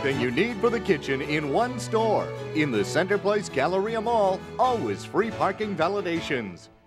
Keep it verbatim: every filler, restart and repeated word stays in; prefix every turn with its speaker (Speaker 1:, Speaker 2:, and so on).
Speaker 1: everything you need for the kitchen in one store. In the Center Place Galleria Mall, always free parking validations.